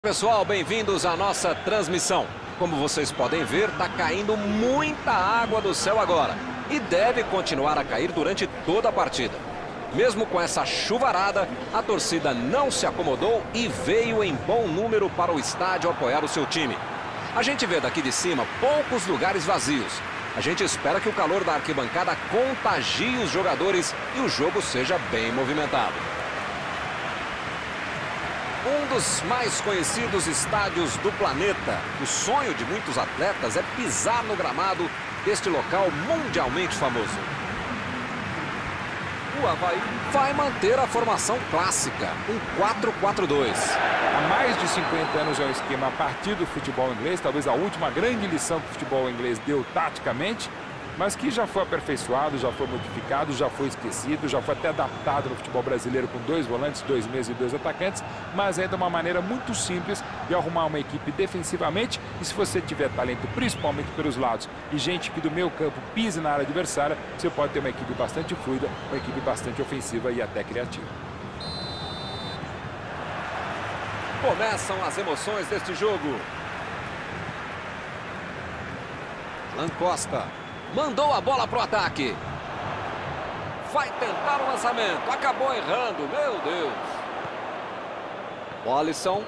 Pessoal, bem-vindos à nossa transmissão. Como vocês podem ver, está caindo muita água do céu agora e deve continuar a cair durante toda a partida. Mesmo com essa chuvarada, a torcida não se acomodou e veio em bom número para o estádio apoiar o seu time. A gente vê daqui de cima poucos lugares vazios. A gente espera que o calor da arquibancada contagie os jogadores e o jogo seja bem movimentado. Um dos mais conhecidos estádios do planeta. O sonho de muitos atletas é pisar no gramado deste local mundialmente famoso. O Avaí vai manter a formação clássica, um 4-4-2. Há mais de 50 anos é um esquema a partir do futebol inglês, talvez a última grande lição que o futebol inglês deu taticamente, mas que já foi aperfeiçoado, já foi modificado, já foi esquecido, já foi até adaptado no futebol brasileiro com 2 volantes, 2 meias e 2 atacantes, mas ainda uma maneira muito simples de arrumar uma equipe defensivamente. E se você tiver talento, principalmente pelos lados, e gente que do meio campo pise na área adversária, você pode ter uma equipe bastante fluida, uma equipe bastante ofensiva e até criativa. Começam as emoções deste jogo. Alan Costa mandou a bola para o ataque. Vai tentar o lançamento. Acabou errando. Meu Deus. Alisson.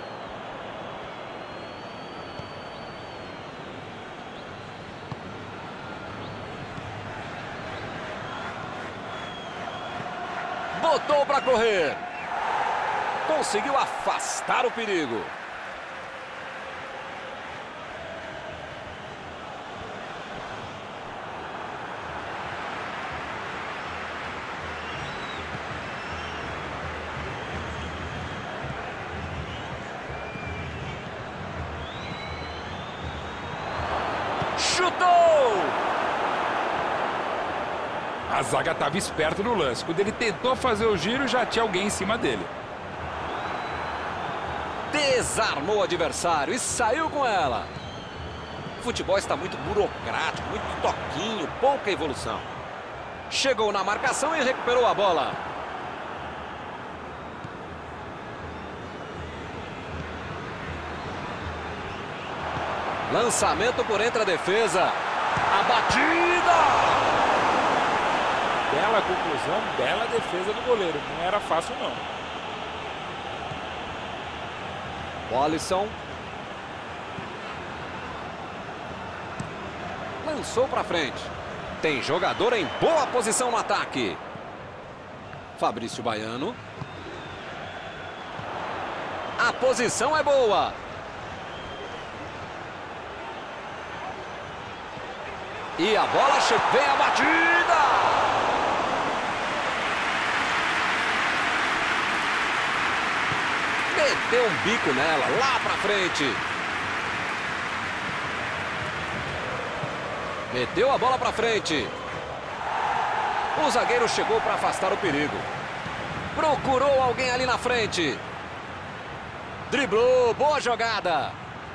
Botou para correr. Conseguiu afastar o perigo. Chutou! A zaga estava esperta no lance. Quando ele tentou fazer o giro, já tinha alguém em cima dele. Desarmou o adversário e saiu com ela. O futebol está muito burocrático, muito toquinho, pouca evolução. Chegou na marcação e recuperou a bola. Lançamento por entre a defesa. A batida! Bela conclusão, bela defesa do goleiro. Não era fácil, não. Alisson. Lançou para frente. Tem jogador em boa posição no ataque. Fabrício Baiano. A posição é boa. E a bola chega. Vem a batida! Meteu um bico nela, lá pra frente. Meteu a bola pra frente. O zagueiro chegou para afastar o perigo. Procurou alguém ali na frente. Driblou, boa jogada.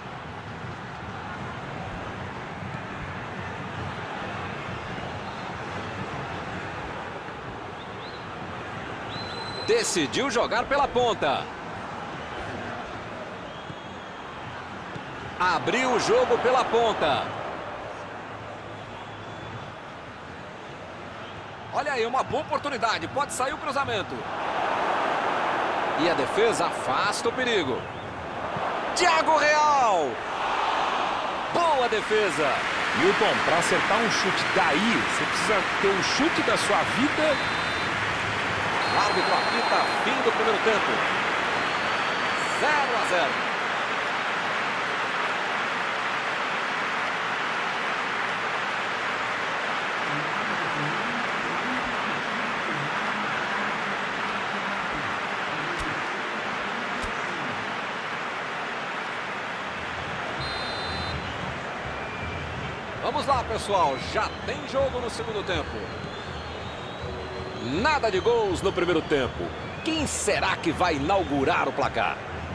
Decidiu jogar pela ponta. Abriu o jogo pela ponta. Olha aí, uma boa oportunidade. Pode sair o cruzamento. E a defesa afasta o perigo. Thiago Real. Boa defesa. Milton, para acertar um chute daí, você precisa ter um chute da sua vida. O árbitro apita, fim do primeiro tempo. 0-0. Vamos lá, pessoal. Já tem jogo no segundo tempo. Nada de gols no primeiro tempo. Quem será que vai inaugurar o placar?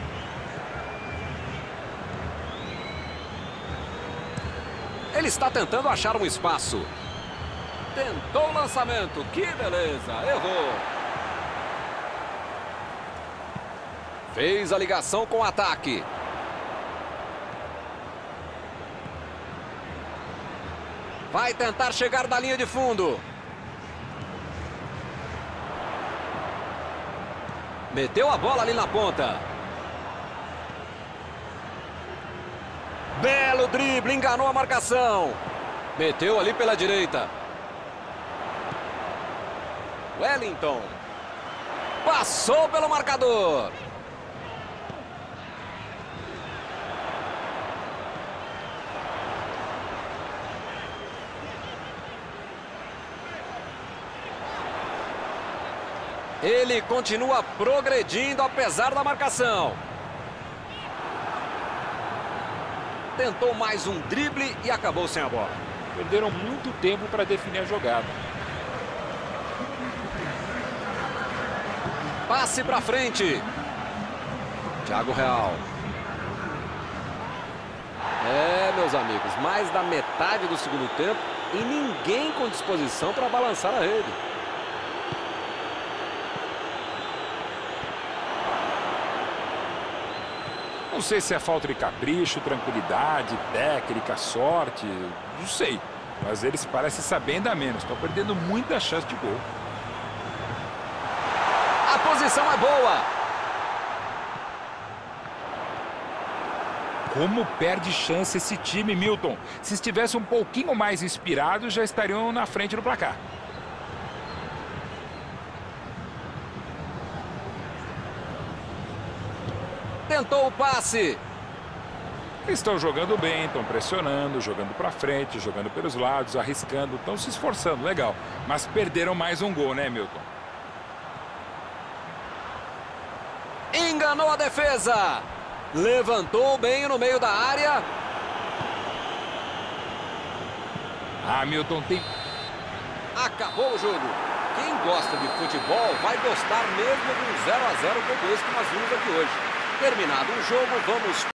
Ele está tentando achar um espaço. Tentou o lançamento. Que beleza. Errou. Fez a ligação com o ataque. Vai tentar chegar na linha de fundo. Meteu a bola ali na ponta. Belo drible, enganou a marcação. Meteu ali pela direita. Wellington. Passou pelo marcador. Ele continua progredindo apesar da marcação. Tentou mais um drible e acabou sem a bola. Perderam muito tempo para definir a jogada. Passe para frente. Thiago Real. Meus amigos, mais da metade do segundo tempo e ninguém com disposição para balançar a rede. Não sei se é falta de capricho, tranquilidade, técnica, sorte, não sei. Mas eles parecem saber ainda menos. Estão perdendo muita chance de gol. A posição é boa. Como perde chance esse time, Milton. Se estivesse um pouquinho mais inspirado, já estariam na frente do placar. Tentou o passe. Estão jogando bem, estão pressionando, jogando para frente, jogando pelos lados, arriscando, estão se esforçando, legal. Mas perderam mais um gol, né, Milton? Enganou a defesa. Levantou bem no meio da área. Milton tem... Acabou o jogo. Quem gosta de futebol vai gostar mesmo de um 0 a 0 como esse que nós vimos aqui hoje. Terminado o jogo, vamos